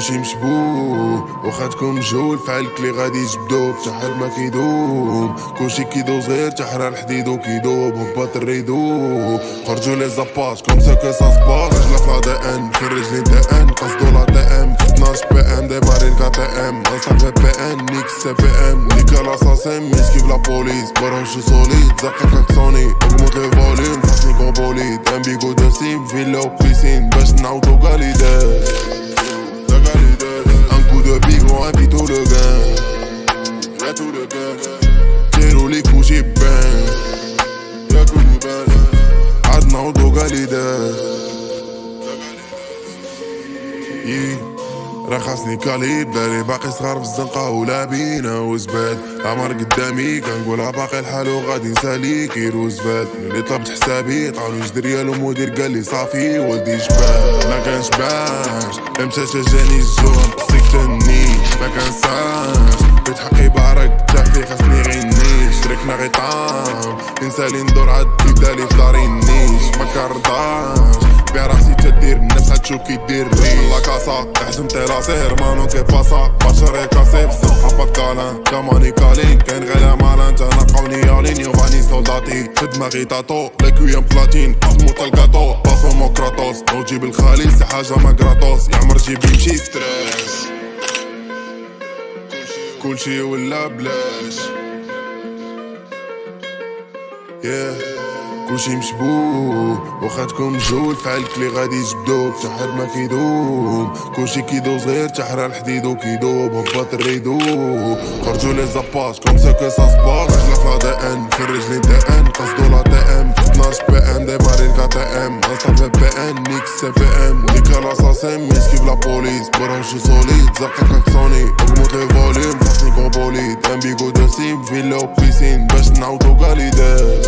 كلشي مشبوه واخا تكون مجهول فعلك لي غادي يجبدوك تا حد ما كيدوم كلشي كيدوز غير تحرى الحديد وكيدوب هباط الريدو خرجوا لي زاباج كوم سا كو سا سباس رجلا في لا دي ان في رجلي دي ان قصدو لا دي ام في 12 بي ام ديماري الكا تي ام نصحى في بي ان نيك سي بي ام نيكا لاساسين ميسكي في لا بوليس برونشي سوليد زقك كسوني اغموت لي فوليوم خاصني كومبوليد ام بيكو دو سيم فيلا و بيسين باش نعاودو قاليدات Un coup de bigot, un vite tout le gain. Y'a tout le gain. Tiro les coups, j'ai ben. Y'a tout le ben. Adna ou do galidas. رخصني كاليب داري باقي صغار في الزنقة ولابينا وزبال عمر قدامي كنقولها باقي الحال وغادي نسالي كيرو زبال ملي طلبت حسابي طعوني جد ريال ومدير قالي صافي ولدي جبال ما كنشبعش امتى جاني الجوع نقصيك تنيش ما كنساش بيت حقي بارك تافي خاصني غير نيش شركنا غي طعام نسالي ندور عاد كيدالي في داري نيش ما كرضاش بيع راسي تدير الناس هتشوف كيدير ريل لا كاسا حزمت راسي هرمانو كي باسا بشري كاسي في الزنقة باتكالان كاماني كالين كاين غير مالان تنقاوني يالين يوفاني سولداتي في دماغي تاتو لكويان بلاتين اسمو الكاتو باسو موكراتوس نو جيب الخالي سي حاجة ما كراتوس يعمر جيبي مشي ستريس كلشي ولا بلاش كلشي مشبوه واخا تكون مجهول فعلك لي غادي يجبدوك تا حد ما كيدوم كلشي كيدوز غير تحرى الحديد وكيدوب هباط الريدو خرجوا لي زاباج كوم سا كو سا سباس رجلا في لا دي ان في رجلي دي ان قصدو لا دي ام في 12 بي ام ديماري الكا تي ام نصحى في بي ان نيك سي بي ام نيكا لاساسين ميسكي في لا بوليس برونشي سوليد زقك كسوني اغموت لي فوليوم خاصني كومبوليد ام بيكو دو سيم فيلا و بيسين باش نعاودو قاليدات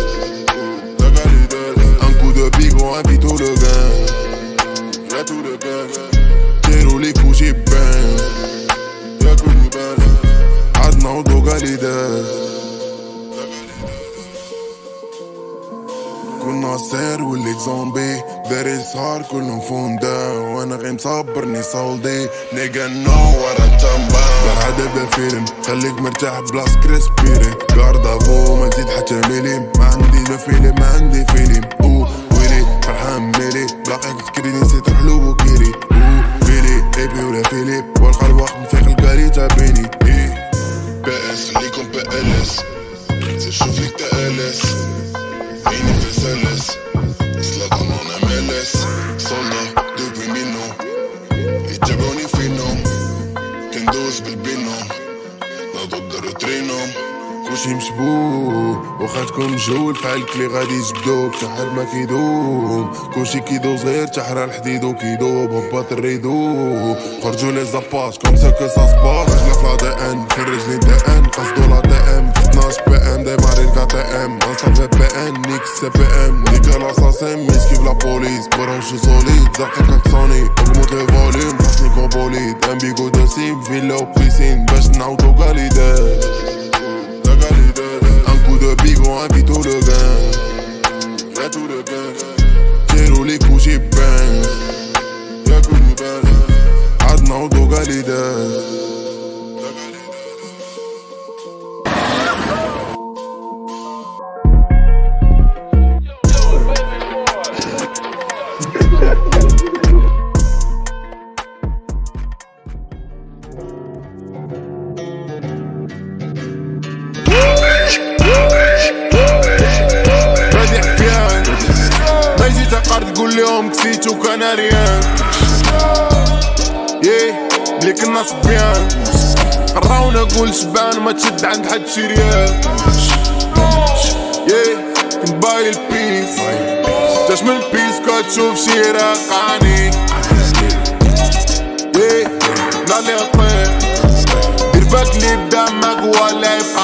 Un coup de bigot, un vite tout le gain. Y'a tout le gain. Tiro les coups, j'ai ben. Y'a tout le ben. Adna ou do galidas. كنا سير وليك زومبي داري صغار كلهم فوندا وانا غير مصبرني صولدي نيجا نو ورا التنبا بعد بفيلم خليك مرتاح بلا سكريس بيري كاردافو ما نزيد حتى ميلي ما عندي لا فيلم ما عندي فيلم ويلي فرحان ميلي بلاقيك تكريني نسيت حلو وكيري فيلي ايبي ولا فيلي والقلب وقت نفيق الكاري تابيني بي اس خليكم بي ال اس تشوف ليك تالس عيني في سلس إسلاك أنا ملس صلنا دوبي منو يتجابوني فينهم كندوز بالبينهم لا ضد روترينهم كلشي مشبوه واخا تكون مجهول فعلك لي غادي يجبدوك تا حد ما كيدوم كلشي كيدوز غير تحرى الحديد وكيدوب هباط الريدو خرجوا لي زاباج كوم سا كو سا سباس رجلا في لا دي ان في رجلي دي ان قصدو لا دي ام في 12 بي ام ديماري الكا تي ام نصحى في بي ان نيك سي بي ام نيكا لاساسين ميسكي في لا بوليس برونشي سوليد زقك كسوني اغموت لي فوليوم خاصني كومبوليد ام بيكو دو سيم فيلا و بيسين باش نعاودو قاليدات Un coup de bigot, un vite tout le gain. Y'a tout le gain. Tiro les coups, j'ai ben. Y'a tout le ben. Adna ou do galidas. تقول لهم كسيتو كناريان ملي كنا صبيان قراونا نقول شبان ما تشد عند حد شريان كنت باغي البيس تاش من البيس كتشوف شي راقاني نالي طير دير بالك لي بدمك ولا يبقى